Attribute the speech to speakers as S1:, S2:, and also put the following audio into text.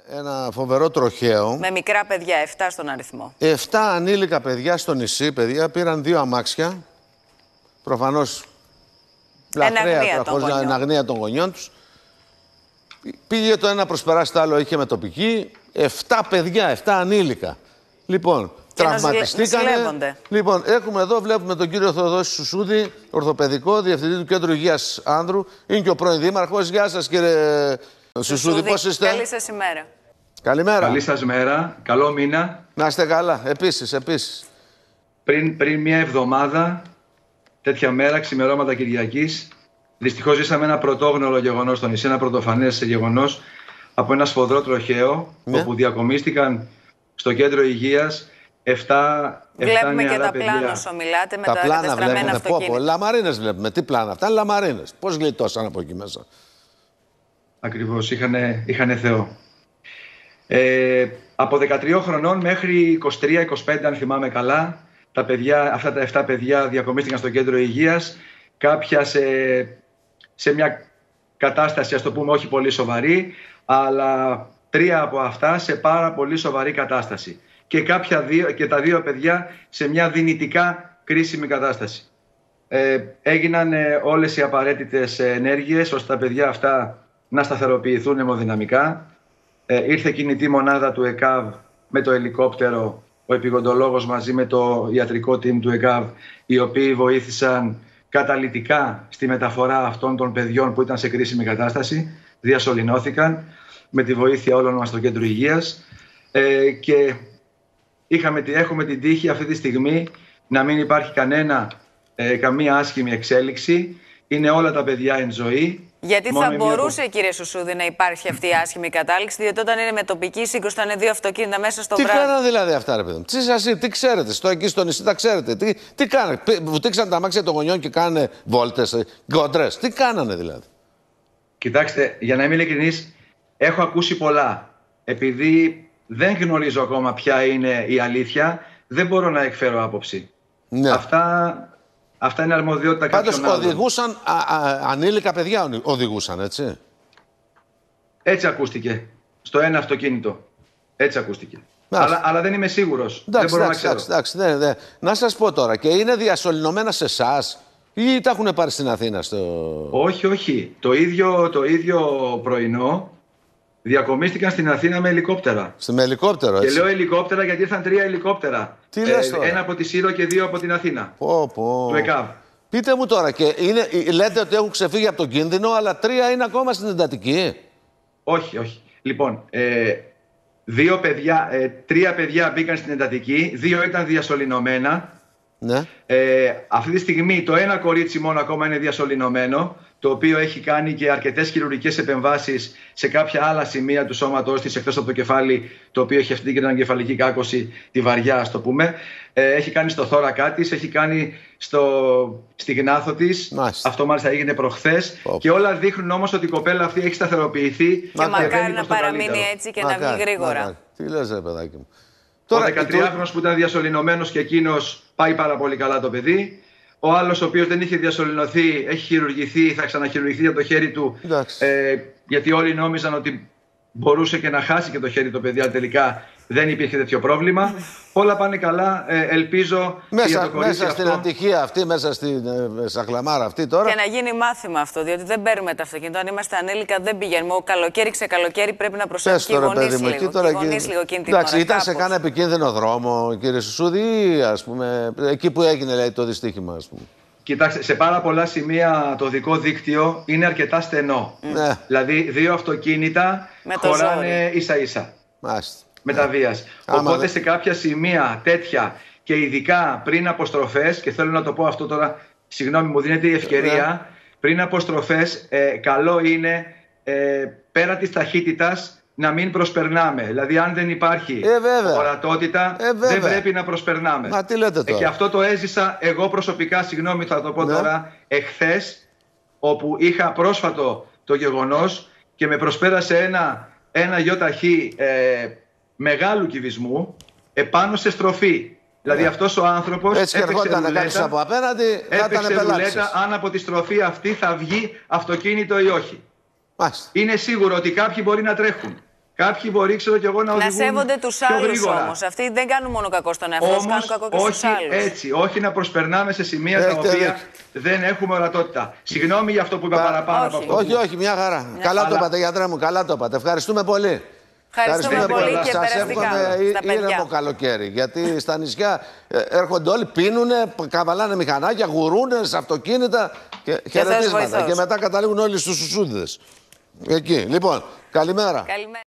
S1: ένα φοβερό τροχαίο.
S2: Με μικρά παιδιά, 7 στον αριθμό.
S1: 7 ανήλικα παιδιά στο νησί, παιδιά, πήραν 2 αμάξια. Προφανώς λαθρέα, εν αγνία των γονιών τους. Πήγε το ένα να προσπεράσει το άλλο, είχε μετοπική. 7 παιδιά, 7 ανήλικα. Λοιπόν, τραυματιστήκανε. Λοιπόν, έχουμε εδώ, βλέπουμε τον κύριο Θεοδόση Σουσούδη, ορθοπαιδικό, διευθυντή του Κέντρου Υγείας Άνδρου. Είναι και ο πρώην δήμαρχος. Γεια σας, κύριε Σουσούδη, πώς είστε?
S2: Καλή σας ημέρα.
S1: Καλημέρα.
S3: Καλή σας μέρα. Καλό μήνα.
S1: Να είστε καλά. Επίσης.
S3: Πριν μια εβδομάδα, τέτοια μέρα, ξημερώματα Κυριακής, δυστυχώς ζήσαμε ένα πρωτόγνωρο γεγονός στο νησί, ένα πρωτοφανές γεγονός από ένα σφοδρό τροχαίο, όπου διακομίστηκαν στο κέντρο υγείας 7
S2: Βλέπουμε και τα
S3: παιδιά.
S2: πλάνα όσο μιλάτε με τα
S1: πλάνα
S2: κατεστραμμένα αυτοκίνητα.
S1: Λαμαρίνες βλέπουμε. Τι πλάνα αυτά? Λαμαρίνες. Πώς γλιτώσαν από εκεί μέσα?
S3: Ακριβώς. Είχανε Θεό. Από 13 χρονών μέχρι 23-25, αν θυμάμαι καλά, αυτά τα 7 παιδιά διακομίστηκαν στο κέντρο υγείας. Κάποια σε μια κατάσταση, ας το πούμε, όχι πολύ σοβαρή, αλλά 3 από αυτά σε πάρα πολύ σοβαρή κατάσταση. Και τα 2 παιδιά σε μια δυνητικά κρίσιμη κατάσταση. Έγιναν όλες οι απαραίτητες ενέργειες ώστε τα παιδιά αυτά να σταθεροποιηθούν αιμοδυναμικά. Ήρθε κινητή μονάδα του ΕΚΑΒ με το ελικόπτερο, ο επιγοντολόγος μαζί με το ιατρικό team του ΕΚΑΒ, οι οποίοι βοήθησαν καταλυτικά στη μεταφορά αυτών των παιδιών που ήταν σε κρίσιμη κατάσταση. Διασωληνώθηκαν με τη βοήθεια όλων μας στο κέντρο υγείας και έχουμε την τύχη αυτή τη στιγμή να μην υπάρχει καμία άσχημη εξέλιξη. Είναι όλα τα παιδιά εν ζωή.
S2: Γιατί θα μπορούσε, κύριε Σουσούδη, να υπάρχει αυτή η άσχημη κατάληξη, διότι όταν είναι με τοπική σύγκρουση, ήταν 2 αυτοκίνητα μέσα στο βράδυ.
S1: Τι κάνανε δηλαδή αυτά, ρε παιδί μου? Τι ξέρετε, εκεί στο νησί τα ξέρετε? Τι κάνανε? Βουτήξαν τα αμάξια των γονιών και κάνανε βόλτες, γκόντρες? Τι κάνανε δηλαδή?
S3: Κοιτάξτε, για να είμαι ειλικρινής, έχω ακούσει πολλά. Επειδή δεν γνωρίζω ακόμα ποια είναι η αλήθεια, δεν μπορώ να εκφέρω άποψη. Ναι. Αυτά είναι αρμοδιότητα κάποιων άλλων.
S1: Πάντως οδηγούσαν ανήλικα παιδιά, έτσι.
S3: Έτσι ακούστηκε. Στο ένα αυτοκίνητο. Έτσι ακούστηκε. Αλλά δεν είμαι σίγουρος. Δεν μπορώ να ξέρω.
S1: Να σας πω τώρα, και είναι διασωληνωμένα σε εσάς ή τα έχουν πάρει στην Αθήνα?
S3: Όχι. Το ίδιο πρωινό διακομίστηκαν στην Αθήνα με ελικόπτερα.
S1: Με ελικόπτερο, έτσι.
S3: Και λέω ελικόπτερα γιατί ήρθαν 3 ελικόπτερα.
S1: Τι λες τώρα?
S3: Ένα από τη Σύρο και 2 από την Αθήνα. Του ΕΚΑΒ.
S1: Πείτε μου τώρα, και λέτε ότι έχουν ξεφύγει από τον κίνδυνο, αλλά 3 είναι ακόμα στην εντατική?
S3: Όχι. Λοιπόν, 3 παιδιά μπήκαν στην εντατική, 2 ήταν διασωληνωμένα.
S1: Ναι.
S3: Αυτή τη στιγμή το ένα κορίτσι μόνο ακόμα είναι διασωληνωμένο, το οποίο έχει κάνει και αρκετές χειρουργικές επεμβάσεις σε κάποια άλλα σημεία του σώματός της, εκτός από το κεφάλι, το οποίο έχει αυτή και την εγκεφαλική κάκωση, τη βαριά, ας το πούμε. Έχει κάνει στο θώρακά της, έχει κάνει στη γνάθο της. Αυτό μάλιστα έγινε προχθές. Και όλα δείχνουν όμως ότι η κοπέλα αυτή έχει σταθεροποιηθεί.
S2: Και μακάρι να παραμείνει έτσι και να βγει γρήγορα.
S1: Τι λες, ρε παιδάκι μου?
S3: Ο 13χρονος που ήταν διασωληνωμένος και εκείνος πάει πάρα πολύ καλά το παιδί. Ο άλλος, ο οποίος δεν είχε διασωληνωθεί, έχει χειρουργηθεί, θα ξαναχειρουργηθεί από το χέρι του. Γιατί όλοι νόμιζαν ότι μπορούσε και να χάσει και το χέρι το παιδί, αλλά τελικά δεν υπήρχε τέτοιο πρόβλημα. Όλα πάνε καλά. Ελπίζω
S1: μέσα στην ατυχία αυτή, μέσα στην σαχλαμάρα αυτή τώρα.
S2: Και να γίνει μάθημα αυτό, διότι δεν παίρνουμε τα αυτοκίνητα. Αν είμαστε ανήλικα, δεν πηγαίνουμε. Ο καλοκαίρι ξεκαλοκαίρι πρέπει να προσέχουμε. Και οι γονείς λίγο εκείνη την ώρα.
S1: Εντάξει, ήταν σε κάνα επικίνδυνο δρόμο, κύριε Σουσούδη, ή ας πούμε, εκεί που έγινε, λέει, το δυστύχημα, ας πούμε?
S3: Κοιτάξτε, σε πάρα πολλά σημεία το οδικό δίκτυο είναι αρκετά στενό. Δηλαδή, 2 αυτοκίνητα χωράνε ίσα-ίσα. Με τα βίας. Οπότε σε κάποια σημεία τέτοια και ειδικά πριν από στροφές, και θέλω να το πω αυτό τώρα, συγγνώμη, μου δίνεται η ευκαιρία, πριν από στροφές καλό είναι πέρα της ταχύτητας να μην προσπερνάμε. Δηλαδή αν δεν υπάρχει ορατότητα δεν πρέπει να προσπερνάμε.
S1: Μα τι λέτε τώρα?
S3: Και αυτό το έζησα εγώ προσωπικά, συγγνώμη θα το πω τώρα, εχθές, όπου είχα πρόσφατο το γεγονός και με προσπέρασε ένα γιοταχή μεγάλου κυβισμού επάνω σε στροφή. Δηλαδή αυτός ο άνθρωπος
S1: έτσι
S3: έπαιξε ρουλέτα,
S1: από απέναντι,
S3: αν από τη στροφή αυτή θα βγει αυτοκίνητο ή όχι.
S1: Μάλιστα.
S3: Είναι σίγουρο ότι κάποιοι μπορεί να τρέχουν. Κάποιοι μπορεί, ξέρω και εγώ, να οδηγούν.
S2: Να σέβονται τους άλλους όμως. Αυτοί δεν κάνουν μόνο κακό στον εαυτό τους, κάνουν κακό και στους άλλους.
S3: Έτσι, όχι να προσπερνάμε σε σημεία τα οποία δεν έχουμε ορατότητα. Συγγνώμη για αυτό που είπα παραπάνω από αυτό.
S1: Όχι, μια χαρά. Καλά το είπατε, γιατρέ μου, καλά το είπατε. Ευχαριστούμε πολύ.
S2: Ευχαριστούμε πολύ και
S1: σας εύχομαι ήρεμο καλοκαίρι. Γιατί στα νησιά έρχονται όλοι, πίνουνε, καβαλάνε μηχανάκια, γουρούνε σε αυτοκίνητα και χαιρετίσματα. Και μετά καταλήγουν όλοι στους σουσούδες. Εκεί. Λοιπόν, καλημέρα.